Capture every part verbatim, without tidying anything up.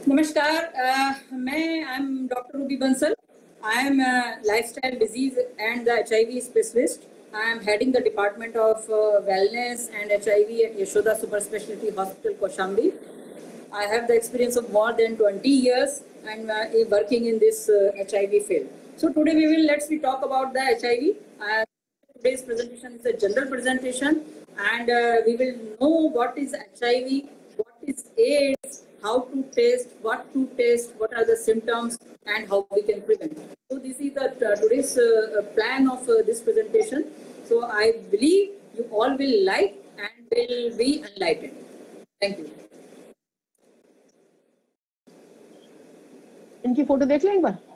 नमस्कार, uh, मैं I am doctor Ruby Bansal. I am lifestyle disease and the H I V specialist. I am heading the department of wellness and H I V at Yashoda Super Specialty Hospital, Kaushambi. I have the experience of more than twenty years and uh, working in this uh, H I V field. So today we will let's we talk about the H I V. Uh, today's presentation is a general presentation, and uh, we will know what is H I V, what is AIDS, how to test, what to test, what are the symptoms, and how we can prevent. So this is the uh, today's uh, plan of uh, this presentation. So I believe you all will like and will be enlightened. Thank you. इनकी photo देख लें एक बार.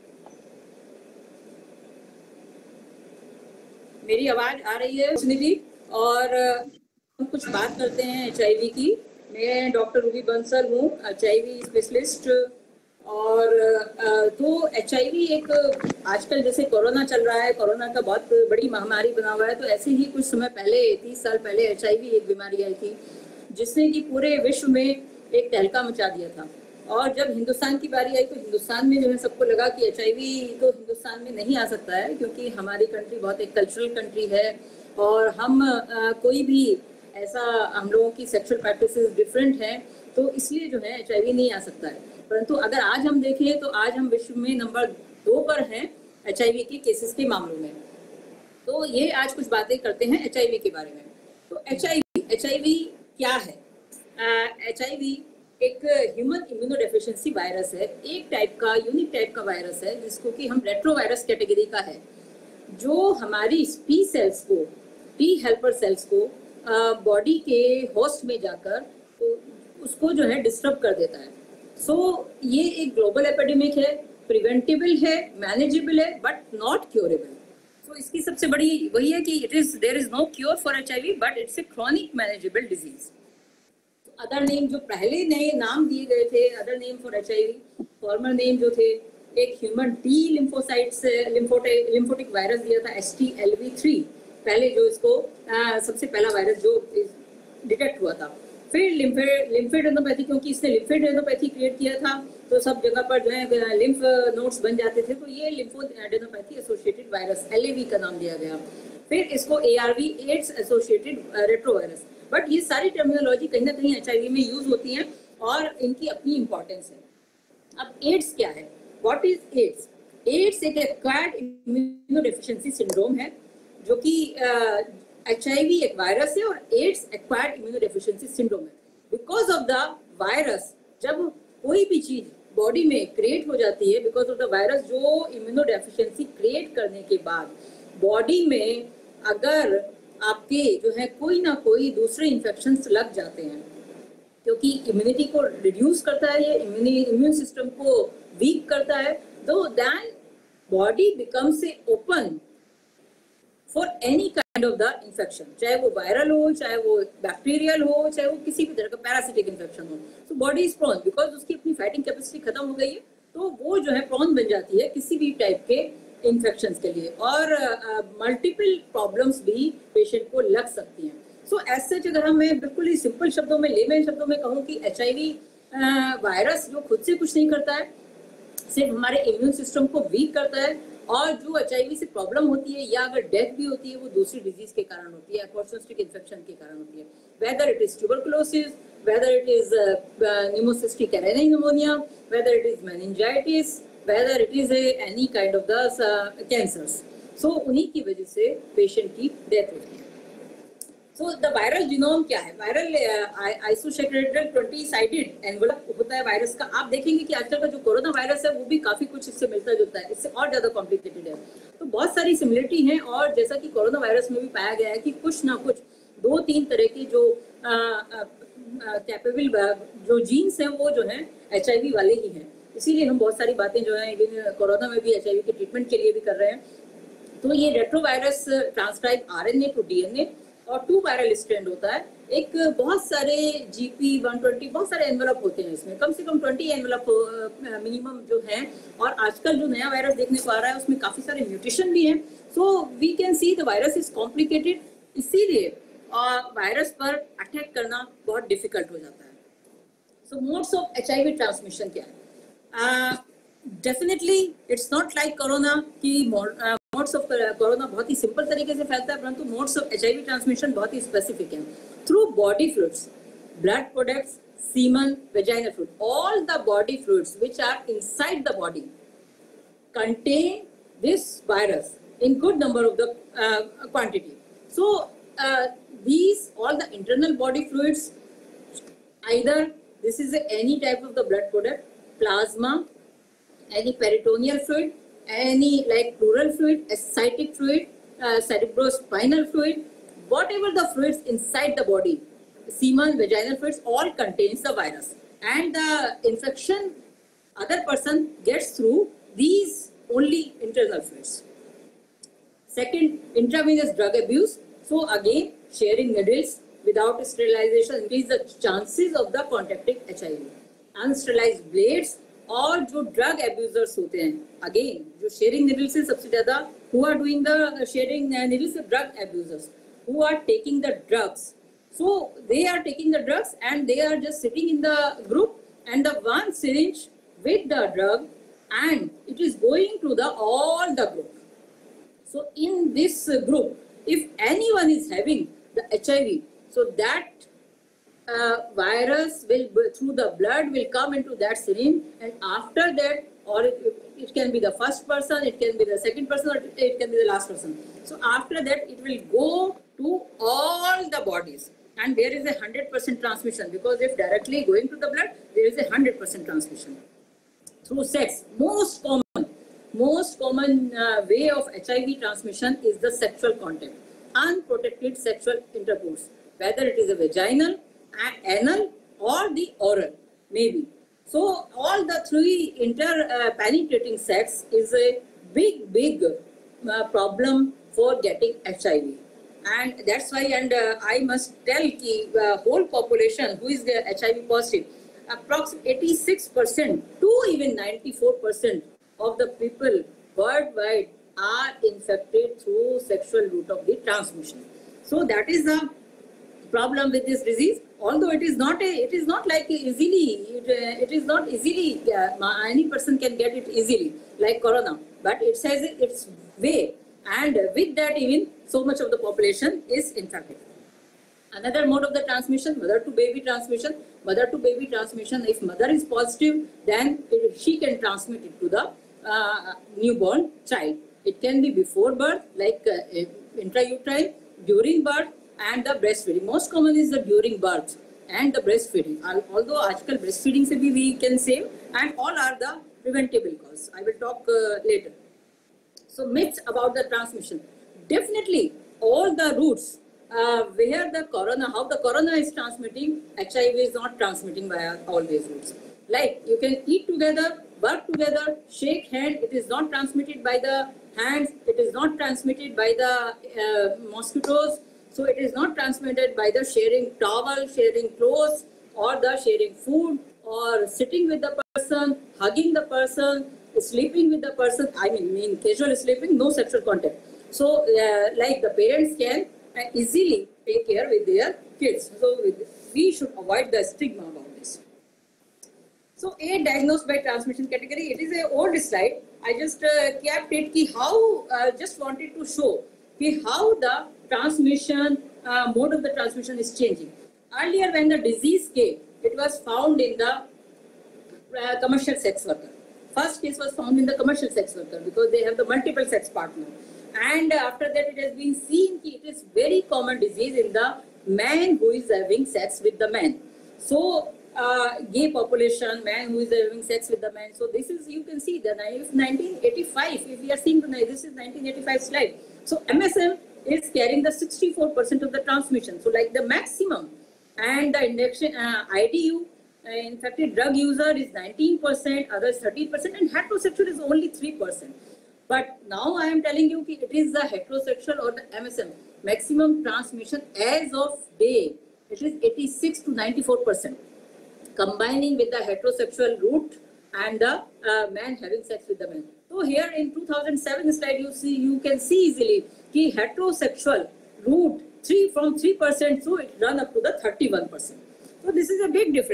मेरी आवाज आ रही है सुनीति? और हम कुछ बात करते हैं एच आई वी की. मैं डॉक्टर रूबी बंसल हूँ, एच आई वी स्पेशलिस्ट. और तो एच आई वी एक आजकल जैसे कोरोना चल रहा है, कोरोना का बहुत बड़ी महामारी बना हुआ है. तो ऐसे ही कुछ समय पहले, तीस साल पहले एच आई वी एक बीमारी आई थी जिसने कि पूरे विश्व में एक तहलका मचा दिया था. और जब हिंदुस्तान की बारी आई तो हिंदुस्तान में जो है सबको लगा कि एच आई वी तो हिंदुस्तान में नहीं आ सकता है, क्योंकि हमारी कंट्री बहुत एक कल्चरल कंट्री है और हम आ, कोई भी ऐसा हम लोगों की सेक्सुअल प्रैक्टिसेस डिफरेंट हैं, तो इसलिए जो है एच आई वी नहीं आ सकता है. परंतु अगर आज हम देखें तो आज हम विश्व में नंबर दो पर हैं एच आई वी के केसेस के मामलों में. तो ये आज कुछ बातें करते हैं एच आई वी के बारे में. तो H I V H I V क्या है? एच आई वी एक ह्यूमन इम्यूनोडेफिशिएंसी वायरस है, एक टाइप का यूनिक टाइप का वायरस है जिसको कि हम रेट्रोवायरस कैटेगरी का है, जो हमारी टी सेल्स को, टी हेल्पर सेल्स को बॉडी के होस्ट में जाकर तो उसको जो है डिस्टर्ब कर देता है. सो so, ये एक ग्लोबल एपिडेमिक है, प्रिवेंटेबल है, मैनेजेबल है, बट नॉट क्योरेबल. सो इसकी सबसे बड़ी वही है कि it is there is no cure for H I V, but it's a chronic manageable disease. Other name जो पहले नए नाम दिए गए थे, other name for H I V, former name जो थे, एक human T lymphocytes lymphotic virus दिया था S T L V three, पहले जो इसको आ, सबसे पहला वायरस जो डिटेक्ट हुआ था. फिर लिम्फेडेनोपैथी, क्योंकि इसने लिम्फेडेनोपैथी क्रिएट किया था तो सब जगह पर जो है लिम्फ नोड्स बन जाते थे, तो ये lymphadenopathy associated virus L A V का नाम दिया गया. फिर इसको A R V, AIDS associated retrovirus. But ये सारी टर्मिनोलॉजी कहीं ना कहीं एच आई वी में यूज होती हैं और इनकी अपनी इंपॉर्टेंस है. अब एड्स क्या है? What is AIDS? एड्स एक एक्वायर्ड इम्यूनोडेफिशिएंसी सिंड्रोम है, जो कि एच आई वी एक वायरस है और एड्स एक्वायर्ड इम्यूनोडेफिशिएंसी सिंड्रोम है. बिकॉज ऑफ द वायरस, जब कोई भी चीज बॉडी में क्रिएट हो जाती है, बिकॉज ऑफ द वायरस, जो इम्यूनोडेफिशिएंसी क्रिएट करने के बाद बॉडी में अगर आपके जो है कोई ना कोई दूसरे इन्फेक्शंस लग जाते हैं, क्योंकि इम्यूनिटी को रिड्यूस करता है, ये इम्यून सिस्टम को वीक करता है, तो then body becomes a open for any kind of the infection, चाहे वो वायरल हो, चाहे वो बैक्टीरियल हो, चाहे वो किसी भी तरह का पैरासिटिक इन्फेक्शन हो. तो बॉडी इज प्रोन, बिकॉज उसकी अपनी फाइटिंग कैपेसिटी खत्म हो गई है, तो वो जो है प्रोन बन जाती है किसी भी टाइप के इन्फेक्शंस के लिए, और मल्टीपल uh, प्रॉब्लम्स भी पेशेंट को लग सकती हैं. सो एज सच अगर हम मैं बिल्कुल ही सिंपल शब्दों में, लेमन शब्दों में कहूँ कि एच आई वी वायरस जो खुद से कुछ नहीं करता है, सिर्फ हमारे इम्यून सिस्टम को वीक करता है, और जो एच आई वी से प्रॉब्लम होती है या अगर डेथ भी होती है वो दूसरी डिजीज के कारण होती है, अपॉर्चुनिस्टिक इन्फेक्शन के कारण होती है. Whether it is tuberculosis, whether it is pneumocystis carinii pneumonia, whether it is meningitis, whether it is a any kind of the uh, cancers. So उन्हीं की वजह से पेशेंट की डेथ होती है. So the viral genome क्या है? Viral आइसोसेक्रेटेड ट्वेंटी साइडेड एनवेलप होता है वायरस का. आप देखेंगे कि आजकल का जो कोरोना वायरस है वो भी काफी कुछ इससे मिलता जुलता है, इससे और ज्यादा कॉम्प्लिकेटेड है. तो बहुत सारी सिमिलरिटी है, और जैसा कि कोरोना वायरस में भी पाया गया है कि कुछ ना कुछ दो तीन तरह की जो कैपेबल जो जीन्स हैं वो जो है एच आई वी वाले ही हैं. इसीलिए हम बहुत सारी बातें जो है इवन कोरोना में भी एच आई वी के ट्रीटमेंट के लिए भी कर रहे हैं. तो ये retrovirus transcribe R N A to D N A और टू वायरल स्ट्रैंड होता है. एक बहुत सारे जी पी वन ट्वेंटी बहुत सारे एनवेलप होते हैं, इसमें कम से कम ट्वेंटी एनवेलप मिनिमम जो है. और आजकल जो नया वायरस देखने को आ रहा है उसमें काफी सारे म्यूटेशन भी हैं. So we can see the virus is complicated, इसीलिए वायरस पर अटैक करना बहुत डिफिकल्ट हो जाता है. So modes of H I V transmission क्या है? Uh, definitely it's not like corona कि uh, modes of corona बहुत ही simple तरीके से फैलता है, परंतु modes of H I V transmission बहुत ही specific हैं. Through body fluids, blood products, semen, vaginal fluid, all the body fluids which are inside the body contain this virus in good number of the uh, quantity. So uh, these all the internal body fluids, either this is a, any type of the blood product, plasma, any peritoneal fluid, any like pleural fluid, ascitic fluid, uh, cerebrospinal fluid, whatever the fluids inside the body, semen, vaginal fluids, all contains the virus, and the infection other person gets through these only internal fluids. Second, intravenous drug abuse. So again, sharing needles without sterilization increase the chances of the contracting H I V. Unsterilized blades और जो drug abusers होते हैं, again जो sharing needles से सबसे ज़्यादा who are doing the sharing needles से drug abusers who are taking the drugs. So they are taking the drugs and they are just sitting in the group and the one syringe with the drug and it is going to the all the group. So in this group, if anyone is having the H I V, so that uh, virus will through the blood will come into that syringe, and after that, or it, it can be the first person, it can be the second person, or it can be the last person. So after that, it will go to all the bodies, and there is a hundred percent transmission, because if directly going to the blood, there is a hundred percent transmission through sex. Most common, most common uh, way of H I V transmission is the sexual contact, unprotected sexual intercourse, whether it is a vaginal, anal, or the oral, maybe. So all the three inter uh, penetrating sex is a big, big uh, problem for getting H I V. And that's why, and uh, I must tell the uh, whole population who is the H I V positive, approximately eighty-six percent to even ninety-four percent of the people worldwide are infected through sexual route of the transmission. So that is the problem with this disease. Although it is not a, it is not like easily, it, uh, it is not easily, uh, any person can get it easily like corona, but it says its way, and with that even so much of the population is infected. Another mode of the transmission, mother to baby transmission. Mother to baby transmission, if mother is positive, then it, she can transmit it to the uh, newborn child. It can be before birth, like uh, intrauterine, during birth, and the breastfeeding. Most common is the during birth and the breastfeeding. Although आजकल breastfeeding से भी we can save, and all are the preventable cause. I will talk uh, later. So myths about the transmission. Definitely all the routes uh, where the corona, how the corona is transmitting, H I V is not transmitting by all these routes. Like you can eat together, work together, shake hand. It is not transmitted by the hands. It is not transmitted by the uh, mosquitoes. So it is not transmitted by the sharing towel, sharing clothes, or the sharing food, or sitting with the person, hugging the person, sleeping with the person. I mean, mean casual sleeping, no sexual contact. So uh, like the parents can uh, easily take care with their kids. So we should avoid the stigma about this. So A, diagnosed by transmission category. It is an old slide. I just uh, kept it ki how, uh, just wanted to show ki how the transmission, uh, mode of the transmission is changing. Earlier when the disease came, it was found in the uh, commercial sex worker. First case was found in the commercial sex worker because they have the multiple sex partner. And after that it has been seen that it is very common disease in the man who is having sex with the man. So uh, gay population, man who is having sex with the man. So this is, you can see the nineteen eighty-five, if we are seeing the, this is nineteen eighty-five slide. So M S M is carrying the sixty-four percent of the transmission. So like the maximum, and the injection uh, I D U, uh, infected drug user is nineteen percent, others thirteen percent, and heterosexual is only three percent. But now I am telling you that it is the heterosexual or the M S M maximum transmission as of day. It is eighty-six to ninety-four percent, combining with the heterosexual route and the uh, man having sex with the man. So here in two thousand seven slide, you see, you can see easily that heterosexual route three from three percent, so it run up to the thirty-one percent. So this is a big difference.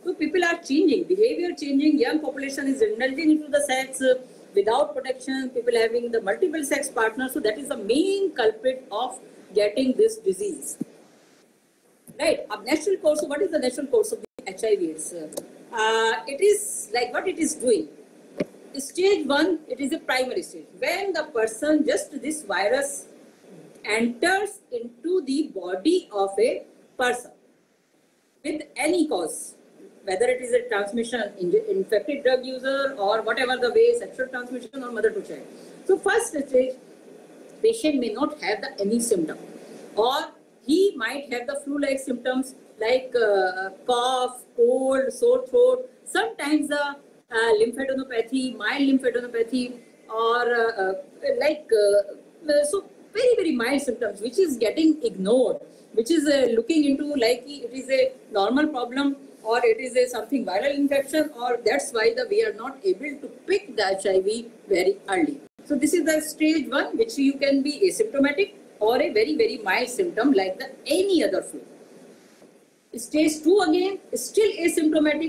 So people are changing, behavior changing, young population is indulging into the sex uh, without protection, people having the multiple sex partners. So that is the main culprit of getting this disease. Right, a natural course, what is the natural course of the H I V AIDS? Uh, it is like what it is doing. Stage one, it is a primary stage. When the person, just this virus enters into the body of a person with any cause, whether it is a transmission, in, infected drug user or whatever the way, sexual transmission or mother to child. So first stage, patient may not have the, any symptom, or he might have the flu-like symptoms like uh, cough, cold, sore throat, sometimes the uh, lymphadenopathy, mild lymphadenopathy, or uh, uh, like, uh, so very, very mild symptoms, which is getting ignored, which is uh, looking into like it is a normal problem, or it is a something viral infection, or that's why the, we are not able to pick the H I V very early. So this is the stage one, which you can be asymptomatic or a very, very mild symptom like the any other flu. Stage two again, still asymptomatic.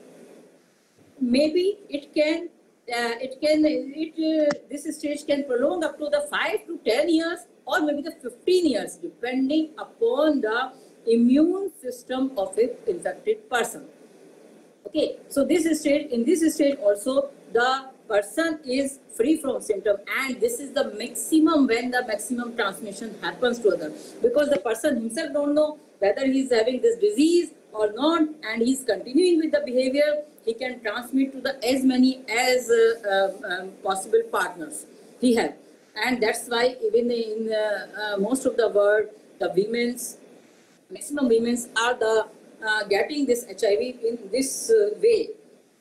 Maybe it can, uh, it can, it uh, this stage can prolong up to the five to ten years, or maybe the fifteen years, depending upon the immune system of an infected person. Okay, so this stage, in this stage also, the person is free from symptom, and this is the maximum when the maximum transmission happens to others, because the person himself don't know whether he is having this disease or not, and he is continuing with the behavior. He can transmit to the as many as uh, uh, um, possible partners he has, and that's why even in uh, uh, most of the world, the women's maximum women's are the uh, getting this H I V in this uh, way.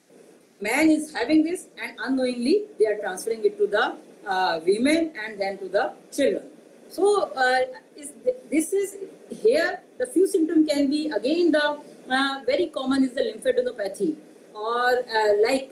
Man is having this, and unknowingly they are transferring it to the uh, women and then to the children. So uh, is this is here the few symptoms can be again the uh, very common is the lymphadenopathy, or uh, like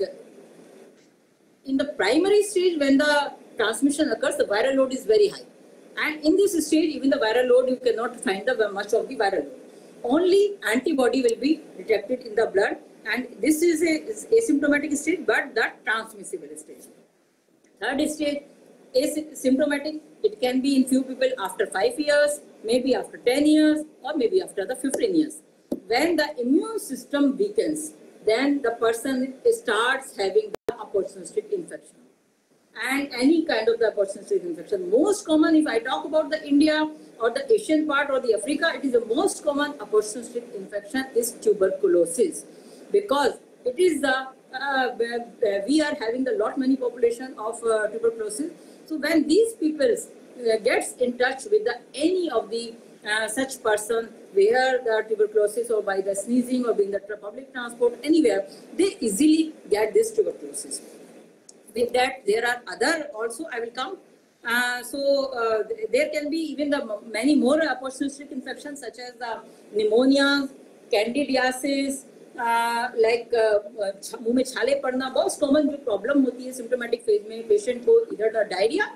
in the primary stage when the transmission occurs, the viral load is very high, and in this stage even the viral load you cannot find the much of the viral load. Only antibody will be detected in the blood, and this is a is asymptomatic stage, but the transmissible stage. Third stage, asymptomatic. It can be in few people after five years, maybe after ten years, or maybe after the fifteen years. When the immune system weakens, then the person starts having the opportunistic infection. And any kind of the opportunistic infection. Most common, if I talk about the India or the Asian part or the Africa, it is the most common opportunistic infection is tuberculosis, because it is the uh, we are having the lot many population of uh, tuberculosis. So when these people uh, gets in touch with the any of the uh, such person where the tuberculosis, or by the sneezing or being the public transport anywhere, they easily get this tuberculosis. With that, there are other also, I will come. Uh, so uh, there can be even the many more opportunistic infections such as the pneumonia, candidiasis, uh, like मुंह में छाले पड़ना. बहुत common जो problem होती है symptomatic phase में patient को either the diarrhea,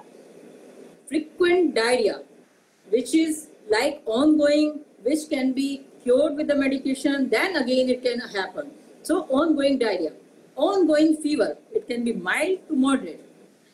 frequent diarrhea, which is like ongoing, which can be cured with the medication, then again it can happen. So ongoing diarrhea, ongoing fever, it can be mild to moderate.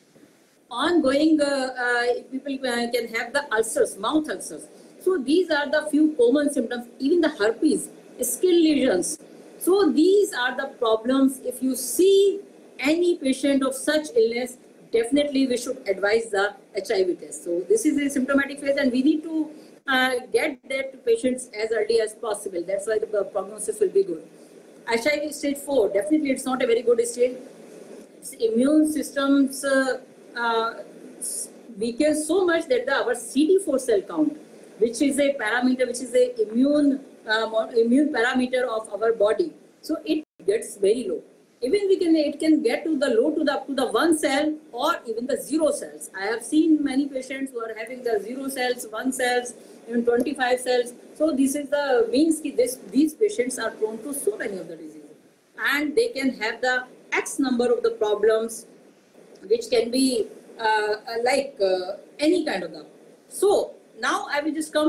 Ongoing, uh, uh, people uh, can have the ulcers, mouth ulcers. So these are the few common symptoms, even the herpes, skin lesions. So these are the problems. If you see any patient of such illness, definitely we should advise the H I V test. So this is a symptomatic phase, and we need to uh, get that to patients as early as possible. That's why the prognosis will be good. H I V stage four, definitely it's not a very good stage. It's immune systems uh, uh, weaken so much that the, our C D four cell count, which is a parameter, which is a immune uh, immune parameter of our body, so it gets very low. Even we can, it can get to the low to the up to the one cell or even the zero cells. I have seen many patients who are having the zero cells, one cells, even twenty-five cells. So this is the means that this, these patients are prone to so many of the diseases, and they can have the X number of the problems, which can be uh, like uh, any kind of them. So now I will just come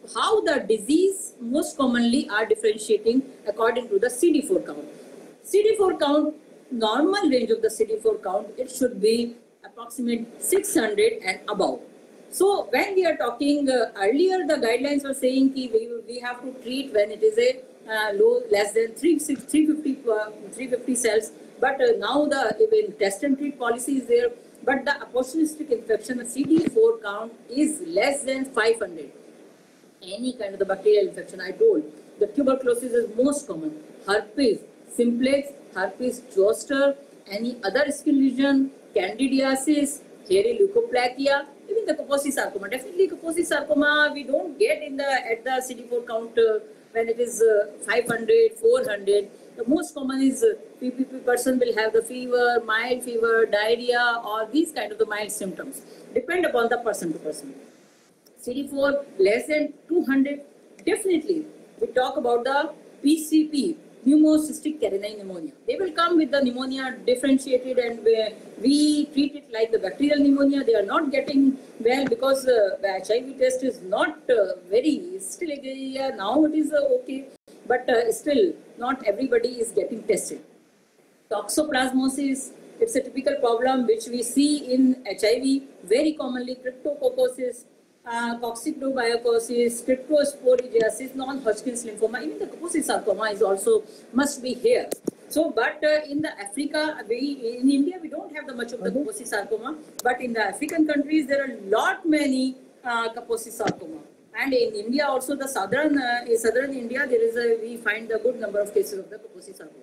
how the disease most commonly are differentiating according to the C D four count. C D four count, normal range of the C D four count, it should be approximate six hundred and above. So when we are talking uh, earlier, the guidelines were saying that we, we have to treat when it is a uh, low less than three fifty, uh, three fifty cells. But uh, now the even test and treat policy is there. But the opportunistic infection, the C D four count is less than five hundred. Any kind of the bacterial infection, I told, the tuberculosis is most common. Herpes simplex, herpes zoster, any other skin lesion, candidiasis, hairy leukoplakia, even the Kaposi sarcoma. Definitely Kaposi sarcoma we don't get in the at the C D four count uh, when it is uh, five hundred, four hundred. The most common is uh, P P P person will have the fever, mild fever, diarrhea, or these kind of the mild symptoms. Depend upon the person to person. C D four less than two hundred, definitely we talk about the P C P, pneumocystic carinae pneumonia. They will come with the pneumonia differentiated, and we treat it like the bacterial pneumonia. They are not getting well because uh, the H I V test is not uh, very, still uh, now it is uh, okay, but uh, still not everybody is getting tested. Toxoplasmosis, it's a typical problem which we see in H I V, very commonly cryptococcosis, uh, coccidioidosis, cryptosporidiasis, non-Hodgkin's lymphoma, even the Kaposi sarcoma is also must be here. So, but uh, in the Africa, we, in India, we don't have the much of the Kaposi sarcoma, but in the African countries, there are a lot many uh, Kaposi sarcoma. And in India also, the southern, uh, in southern India, there is a, we find the good number of cases of the Kaposi sarcoma.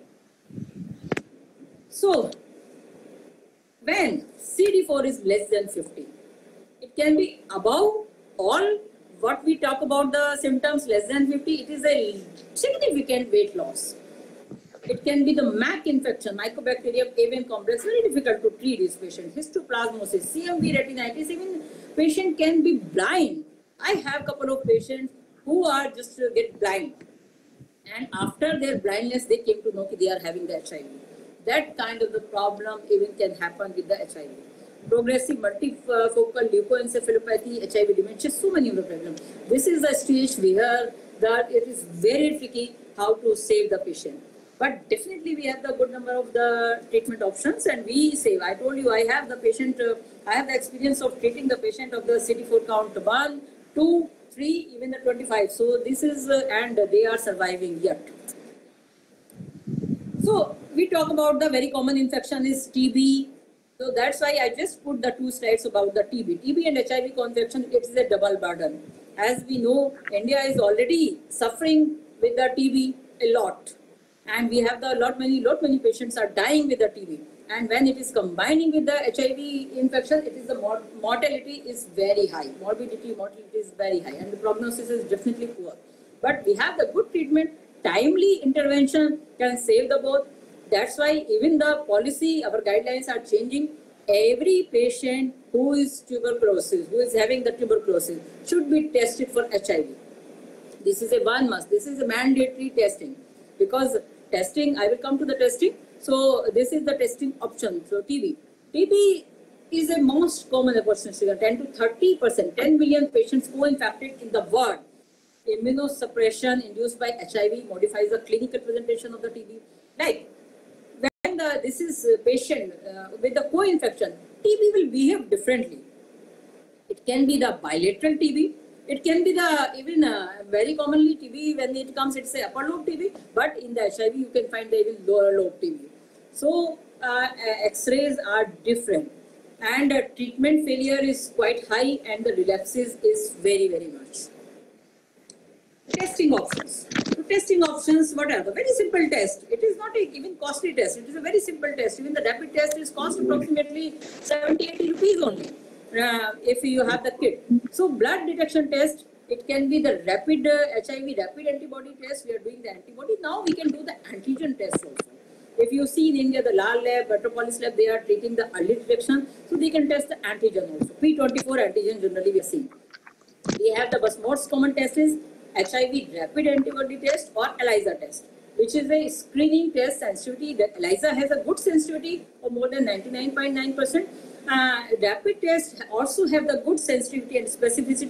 So, when C D four is less than fifty, it can be above all what we talk about the symptoms less than fifty, it is a significant weight loss. It can be the M A C infection, Mycobacterium avium complex, very difficult to treat this patient. Histoplasmosis, C M V retinitis, even patient can be blind. I have a couple of patients who are just uh, get blind. And after their blindness, they came to know that they are having the H I V. That kind of the problem even can happen with the H I V. Progressive multifocal leukoencephalopathy, H I V dementia, so many of the problems. This is the stage where that it is very tricky how to save the patient. But definitely we have the good number of the treatment options and we save. I told you I have the patient, uh, I have the experience of treating the patient of the C D four count one, two, three, even the twenty-five. So this is, uh, and they are surviving yet. So we talk about the very common infection is T B. So that's why I just put the two slides about the T B. T B and H I V co-infection, it is a double burden. As we know, India is already suffering with the T B a lot. And we have the lot many, lot many patients are dying with the T B. And when it is combining with the H I V infection, it is the mor mortality is very high. Morbidity, mortality is very high. And the prognosis is definitely poor. But we have the good treatment, timely intervention can save the both. That's why even the policy, our guidelines are changing. Every patient who is tuberculosis, who is having the tuberculosis, should be tested for H I V. This is a one must. This is a mandatory testing. Because testing, I will come to the testing. So this is the testing option. So T B. T B is a most common opportunity. ten to thirty percent, ten million patients co-infected in the world. Immunosuppression induced by H I V modifies the clinical presentation of the T B. Like when the, this is a patient uh, with the co-infection, T B will behave differently. It can be the bilateral T B. It can be the, even uh, very commonly T B, when it comes, it's a upper lobe T B, but in the H I V, you can find the even lower lobe T B. So, uh, X-rays are different and uh, treatment failure is quite high and the relapses is very, very much. Testing options. So, testing options, what are the very simple test? It is not a even costly test. It is a very simple test. Even the rapid test is cost approximately seventy, eighty rupees only. Uh, if you have the kit. So blood detection test, it can be the rapid uh, H I V rapid antibody test. We are doing the antibody. Now we can do the antigen test also. If you see in India, the Lal lab, Metropolis lab, they are treating the early detection. So they can test the antigen also. P twenty-four antigen generally we are seeing. We have the most common test is H I V rapid antibody test or ELISA test, which is a screening test sensitivity. The ELISA has a good sensitivity of more than ninety-nine point nine percent. Uh, rapid tests also have the good sensitivity and specificity,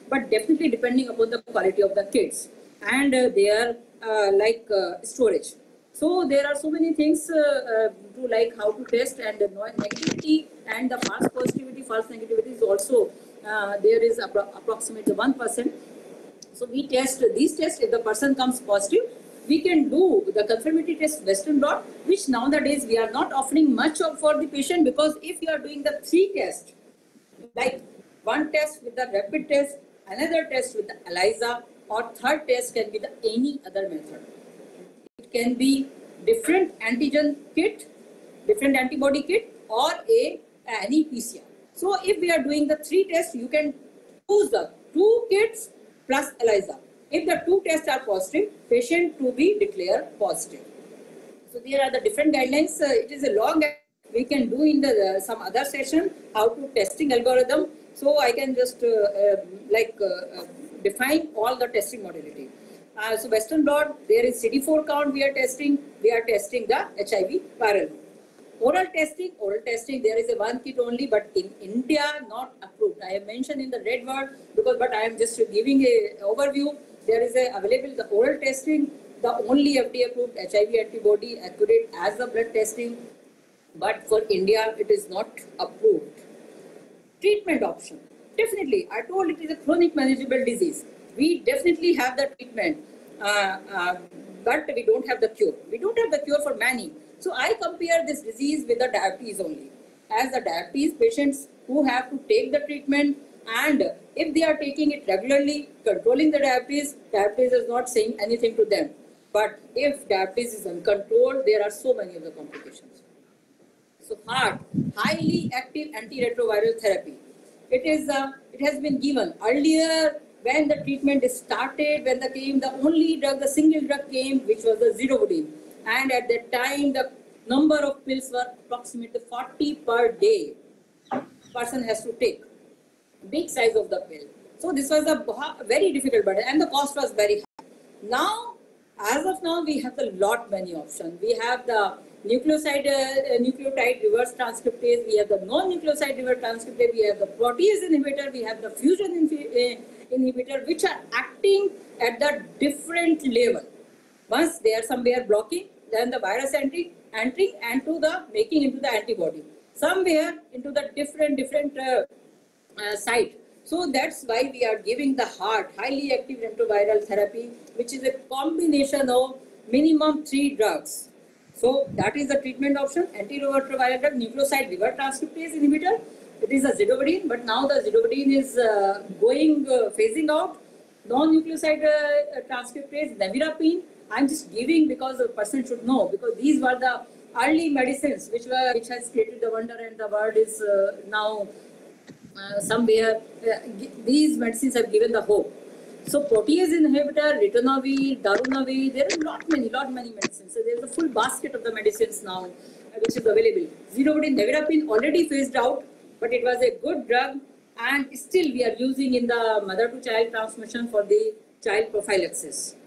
but definitely depending upon the quality of the kits and uh, their uh, like uh, storage. So there are so many things uh, uh, to like how to test, and the negativity and the false positivity, false negativity is also uh, there is appro approximately one percent. So we test these tests. If the person comes positive, we can do the confirmatory test Western blot, which nowadays we are not offering much of for the patient, because if you are doing the three tests, like one test with the rapid test, another test with the ELISA, or third test can be the any other method. It can be different antigen kit, different antibody kit, or a any P C R. So if we are doing the three tests, you can choose the two kits plus ELISA. If the two tests are positive, patient to be declared positive. So there are the different guidelines. Uh, it is a long we can do in the uh, some other session how to testing algorithm. So I can just uh, uh, like uh, uh, define all the testing modality. Uh, so Western blot, there is C D four count we are testing. We are testing the H I V viral. Oral testing, oral testing, there is a one kit only, but in India not approved. I have mentioned in the red word because, but I am just giving a overview. There is a available the oral testing, the only F D A approved H I V antibody accurate as the blood testing, but for India it is not approved. Treatment option, definitely. I told it is a chronic manageable disease. We definitely have the treatment, uh, uh, but we don't have the cure. We don't have the cure for many. So I compare this disease with the diabetes only. As the diabetes patients who have to take the treatment, and if they are taking it regularly, controlling the diabetes, diabetes is not saying anything to them. But if diabetes is uncontrolled, there are so many of the complications. So heart, highly active antiretroviral therapy. It is uh, it has been given earlier when the treatment is started, when the came the only drug, the single drug came, which was the Zidovudine. And at that time, the number of pills were approximately forty per day. Person has to take big size of the pill. So this was a very difficult burden, and the cost was very high. Now, as of now, we have a lot many options. We have the nucleoside uh, nucleotide reverse transcriptase. We have the non-nucleoside reverse transcriptase. We have the protease inhibitor. We have the fusion inhibitor, which are acting at the different level. Once they are somewhere blocking, then the virus entry, entering and to the making into the antibody. Somewhere into the different different uh, uh, site. So that's why we are giving the heart highly active retroviral therapy, which is a combination of minimum three drugs. So that is the treatment option: antiretroviral drug, nucleoside reverse transcriptase inhibitor. It is a Zidovudine, but now the Zidovudine is uh, going uh, phasing out. Non-nucleoside uh, transcriptase, nevirapine. I'm just giving because the person should know, because these were the early medicines which were which has created the wonder, and the world is uh, now uh, somewhere uh, these medicines have given the hope. So protease inhibitor, ritonavir, darunavir, there are lot many, lot many medicines. So there is a full basket of the medicines now uh, which is available. Zidovudine, nevirapine already phased out, but it was a good drug, and still we are using in the mother to child transmission for the child prophylaxis.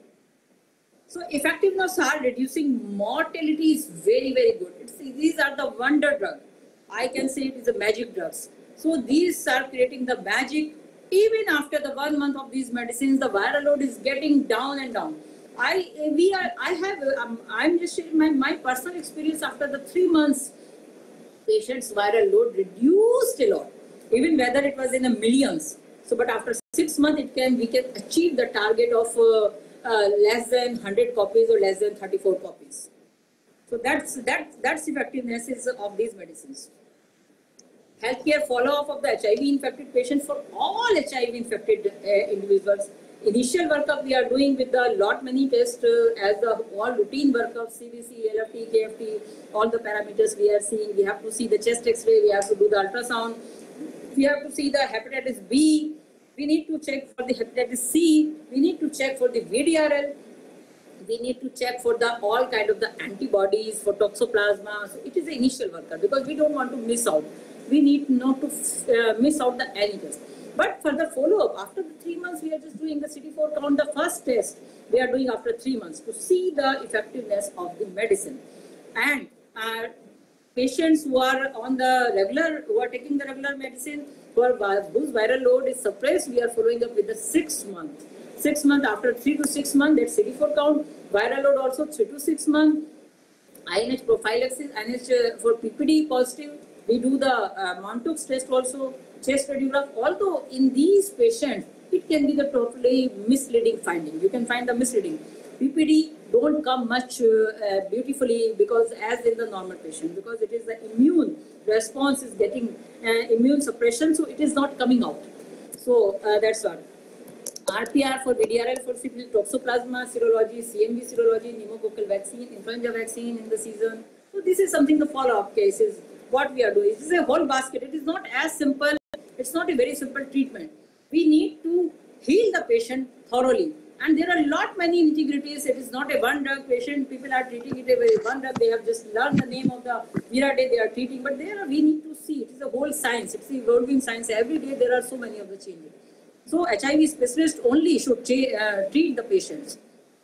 So effectiveness are reducing mortality is very, very good. It's, these are the wonder drug. I can say it is a magic drugs. So these are creating the magic. Even after the one month of these medicines, the viral load is getting down and down. I we are I have um, I'm just sharing my, my personal experience. After the three months, patients' viral load reduced a lot. Even whether it was in the millions. So, but after six months, it can we can achieve the target of uh, uh, less than one hundred copies or less than thirty-four copies. So that's that that's effectiveness is of these medicines. Healthcare follow-up of the H I V infected patients for all H I V infected uh, individuals. Initial workup we are doing with the lot many tests uh, as the all routine workup, C B C, L F T, K F T, all the parameters we are seeing. We have to see the chest X-ray, we have to do the ultrasound, we have to see the hepatitis B, we need to check for the hepatitis C, we need to check for the V D R L, we need to check for the all kind of the antibodies for toxoplasma. So it is the initial workup because we don't want to miss out. We need not to uh, miss out the any test. But for the follow-up, after the three months, we are just doing the C D four count, the first test we are doing after three months to see the effectiveness of the medicine. And uh, patients who are on the regular, who are taking the regular medicine, For whose viral load is suppressed, we are following up with the six month. Six month after three to six months, that's C D four count. Viral load also three to six months. I N H prophylaxis, I N H uh, for P P D positive. We do the uh, Montauk's test also, chest radiograph. Although in these patients, it can be the totally misleading finding. You can find the misleading. P P D don't come much uh, uh, beautifully because as in the normal patient, because it is the immune response is getting uh, immune suppression, so it is not coming out. So uh, that's what. R P R for V D R L for syphilis, toxoplasma serology, C M V serology, pneumococcal vaccine, influenza vaccine in the season. So this is something the follow-up cases. What we are doing, this is a whole basket. It is not as simple. It's not a very simple treatment. We need to heal the patient thoroughly. And there are a lot many integrities. It is not a one drug patient. People are treating it with one drug. They have just learned the name of the Mirade they are treating. But there are, we need to see. It is a whole science. It's evolving science. Every day there are so many of the changes. So H I V specialist only should uh, treat the patients.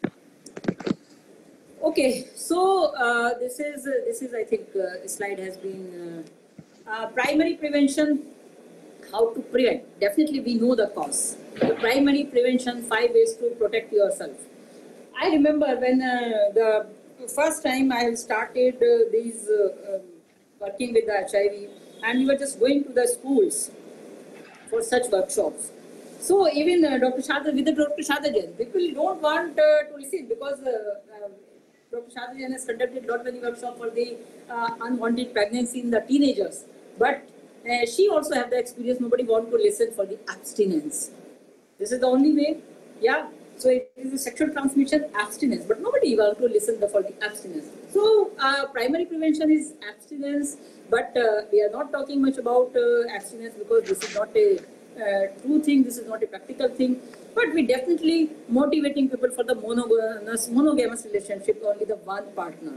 Okay, so uh, this is uh, this is I think uh, slide has been uh, uh, primary prevention. How to prevent? Definitely we know the cause. The primary prevention, five ways to protect yourself. I remember when uh, the first time I have started uh, these uh, um, working with the H I V, and we were just going to the schools for such workshops. So even uh, Doctor Shadha, with the Doctor Shadha Jain, people don't want uh, to listen because uh, uh, Doctor Shadha Jain has conducted a lot many workshops for the uh, unwanted pregnancy in the teenagers. But uh, she also have the experience, nobody want to listen for the abstinence. This is the only way. Yeah. So it is a sexual transmission abstinence, but nobody want to listen for the abstinence. So uh, primary prevention is abstinence, but uh, we are not talking much about uh, abstinence because this is not a uh, true thing. This is not a practical thing. But we definitely motivating people for the monogamous, monogamous relationship, only the one partner.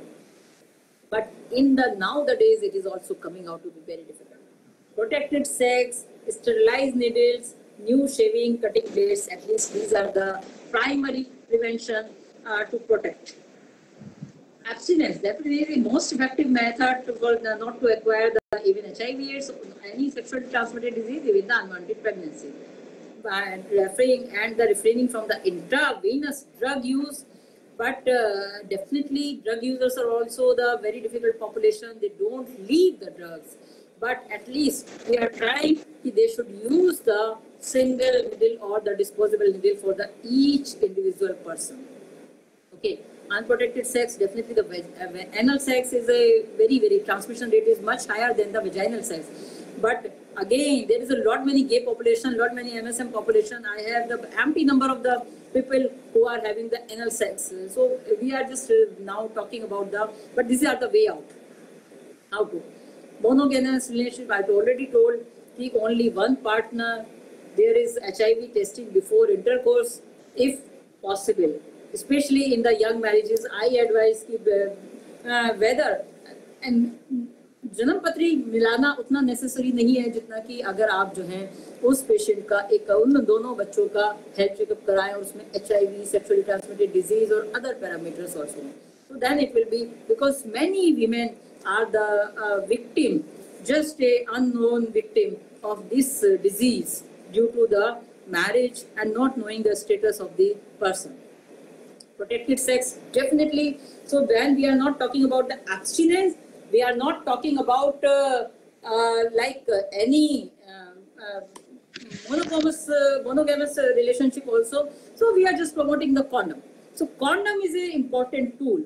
But in the nowadays, it is also coming out to be very difficult. Protected sex, sterilized needles, new shaving, cutting blades, at least these are the primary prevention uh, to protect. Abstinence, definitely the most effective method for the, not to acquire the even H I V AIDS or any sexually transmitted disease, even the unwanted pregnancy. And refraining and the refraining from the intravenous drug use. But uh, definitely drug users are also the very difficult population. They don't leave the drugs. But at least we are trying, they should use the single needle or the disposable needle for the each individual person. Okay, unprotected sex, definitely the uh, anal sex is a very, very, transmission rate is much higher than the vaginal sex. But again, there is a lot many gay population, lot many M S M population. I have the empty number of the people who are having the anal sex. So we are just uh, now talking about the, but these are the way out. How to? Monogamous relationship, I already told, keep only one partner. There is H I V testing before intercourse, if possible. Especially in the young marriages, I advise keep, uh, uh, whether and जन्म पत्री मिलाना उतना necessary नहीं है जितना कि अगर आप जो हैं उस पेशेंट का एक उन दोनों बच्चों का हेल्थ चेकअप कराएं और उसमें H I V, sexually transmitted disease और अदर पैरामीटर्स ऑल्सो हैं. So then it will be, because many women are the uh, victim, just a unknown victim of this uh, disease due to the marriage and not knowing the status of the person. Protected sex, definitely. So when we are not talking about the abstinence, we are not talking about uh, uh, like uh, any uh, uh, monogamous, uh, monogamous uh, relationship also. So we are just promoting the condom. So condom is an important tool.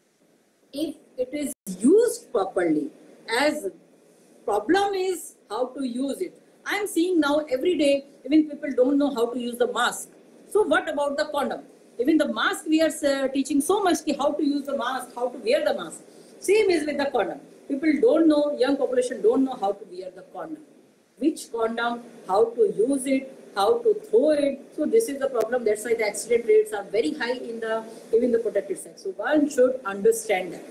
If it is used properly, as problem is how to use it. I am seeing now every day, even people don't know how to use the mask. So what about the condom? Even the mask we are uh, teaching so much how to use the mask, how to wear the mask. Same is with the condom. People don't know, young population don't know how to wear the condom. Which condom, how to use it, how to throw it. So this is the problem. That's why the accident rates are very high in the even the protected sex. So one should understand that.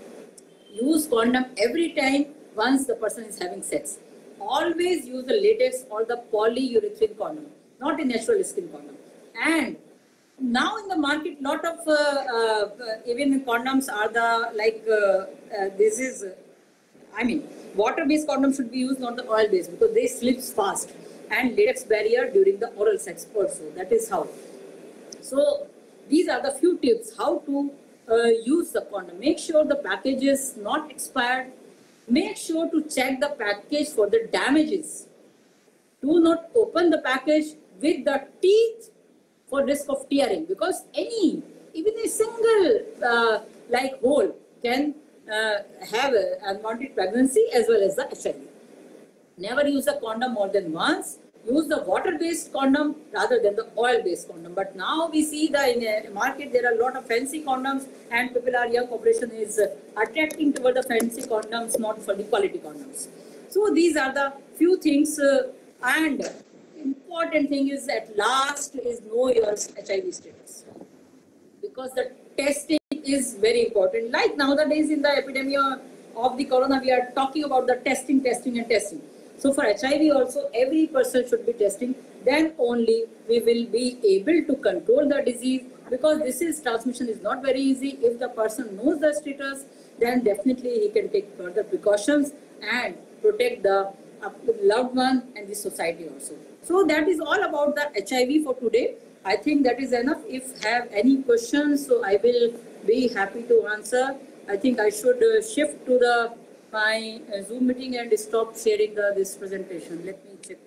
Use condom every time once the person is having sex. Always use the latex or the polyurethane condom, not a natural skin condom. And now in the market, lot of uh, uh, even condoms are the like uh, uh, this is, uh, I mean, water-based condom should be used, not the oil-based, because they slips fast, and latex barrier during the oral sex also. That is how. So these are the few tips how to uh, use the condom. Make sure the package is not expired. Make sure to check the package for the damages. Do not open the package with the teeth for risk of tearing, because any, even a single uh, like hole can uh, have an unwanted pregnancy as well as the H I V. Never use a condom more than once. Use the water-based condom rather than the oil-based condom. But now we see that in the market there are a lot of fancy condoms, and people are, young population is uh, attracting toward the fancy condoms, not for the quality condoms. So these are the few things, uh, and important thing is at last is know your H I V status, because the testing is very important. Like nowadays in the epidemic of the corona, we are talking about the testing, testing and testing. So for H I V also, every person should be testing. Then only we will be able to control the disease, because this is transmission is not very easy. If the person knows the status, then definitely he can take further precautions and protect the loved one and the society also. So that is all about the H I V for today. I think that is enough. If have any questions, so I will be happy to answer. I think I should uh, shift to the my uh, Zoom meeting and stop sharing the, this presentation. Let me check.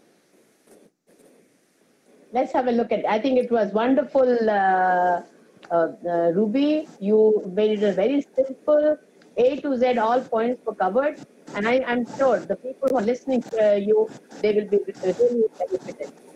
Let's have a look at it. I think it was wonderful, uh, uh, uh, Ruby. You made it a very simple, A to Z, all points were covered. And I, I'm sure the people who are listening to you, they will be really benefited.